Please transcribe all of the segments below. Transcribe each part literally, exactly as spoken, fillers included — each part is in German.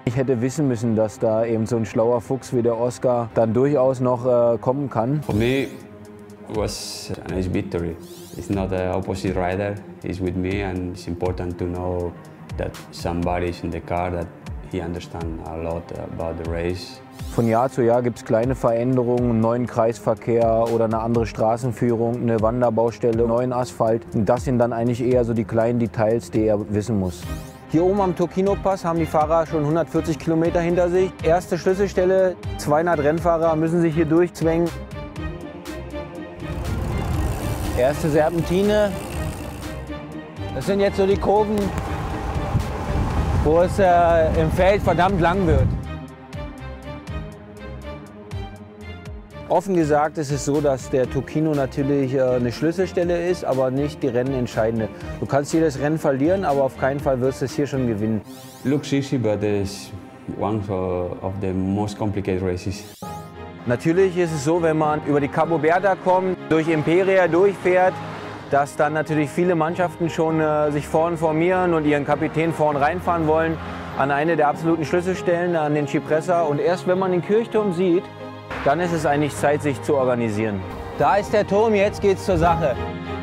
Ich hätte wissen müssen, dass da eben so ein schlauer Fuchs wie der Oscar dann durchaus noch äh, kommen kann. For me, it was a nice victory. It's not the opposite rider, he's with me, and it's important to know that somebody is in the car that he understands a lot about the race. Von Jahr zu Jahr gibt es kleine Veränderungen, einen neuen Kreisverkehr oder eine andere Straßenführung, eine Wanderbaustelle, neuen Asphalt. Und das sind dann eigentlich eher so die kleinen Details, die er wissen muss. Hier oben am Tokino-Pass haben die Fahrer schon hundertvierzig Kilometer hinter sich. Erste Schlüsselstelle, zweihundert Rennfahrer müssen sich hier durchzwängen. Erste Serpentine. Das sind jetzt so die Kurven, wo es äh, im Feld verdammt lang wird. Offen gesagt ist es so, dass der Tokino natürlich äh, eine Schlüsselstelle ist, aber nicht die rennentscheidende. Du kannst hier das Rennen verlieren, aber auf keinen Fall wirst du es hier schon gewinnen. Looks easy, but it's one of the most complicated races. Natürlich ist es so, wenn man über die Cabo Berta kommt, durch Imperia durchfährt, dass dann natürlich viele Mannschaften schon äh, sich vorn formieren und ihren Kapitän vorn reinfahren wollen an eine der absoluten Schlüsselstellen, an den Cipressa. Und erst wenn man den Kirchturm sieht, dann ist es eigentlich Zeit, sich zu organisieren. Da ist der Turm, jetzt geht's zur Sache.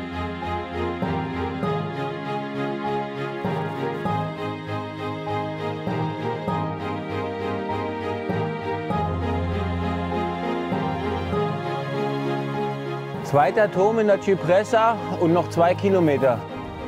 Zweiter Turm in der Cipressa und noch zwei Kilometer.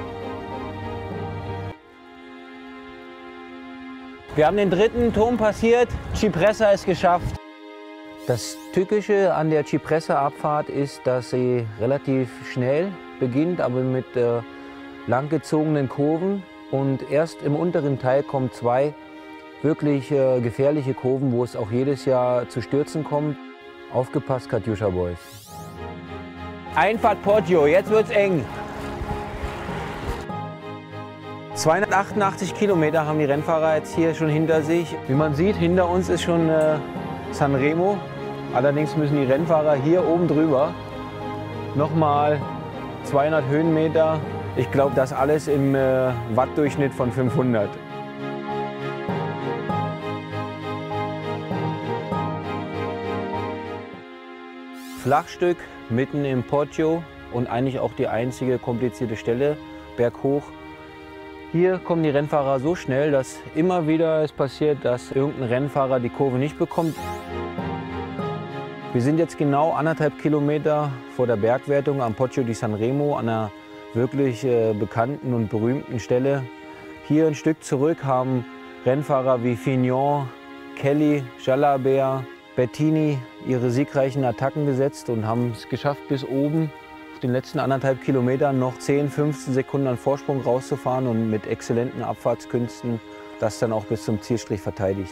Wir haben den dritten Turm passiert, Cipressa ist geschafft. Das Tückische an der Cipressa-Abfahrt ist, dass sie relativ schnell beginnt, aber mit äh, langgezogenen Kurven. Und erst im unteren Teil kommen zwei wirklich äh, gefährliche Kurven, wo es auch jedes Jahr zu Stürzen kommt. Aufgepasst, Katyusha Boys. Einfahrt Poggio, jetzt wird's eng. zweihundertachtundachtzig Kilometer haben die Rennfahrer jetzt hier schon hinter sich. Wie man sieht, hinter uns ist schon äh, Sanremo. Allerdings müssen die Rennfahrer hier oben drüber nochmal zweihundert Höhenmeter. Ich glaube, das alles im äh, Wattdurchschnitt von fünfhundert. Flachstück mitten im Poggio und eigentlich auch die einzige komplizierte Stelle, berghoch. Hier kommen die Rennfahrer so schnell, dass immer wieder es passiert, dass irgendein Rennfahrer die Kurve nicht bekommt. Wir sind jetzt genau anderthalb Kilometer vor der Bergwertung am Poggio di Sanremo, an einer wirklich äh, bekannten und berühmten Stelle. Hier ein Stück zurück haben Rennfahrer wie Fignon, Kelly, Jalabert, Bettini ihre siegreichen Attacken gesetzt und haben es geschafft, bis oben auf den letzten anderthalb Kilometern noch zehn, fünfzehn Sekunden an Vorsprung rauszufahren und mit exzellenten Abfahrtskünsten das dann auch bis zum Zielstrich verteidigt.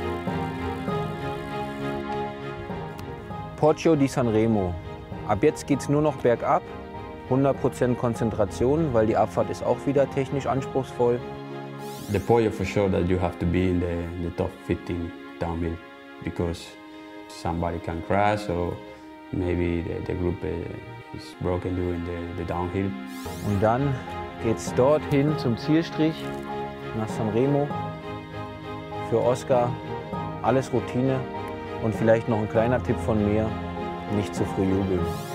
Poggio di Sanremo. Ab jetzt geht es nur noch bergab, hundert Prozent Konzentration, weil die Abfahrt ist auch wieder technisch anspruchsvoll. The Poggio for sure that you have to be in the, in the top fifteen downhill because somebody can crash or maybe the, the group uh, is broken during the, the downhill. Und dann geht es dorthin zum Zielstrich nach Sanremo. Für Oscar alles Routine. Und vielleicht noch ein kleiner Tipp von mir, nicht zu früh jubeln.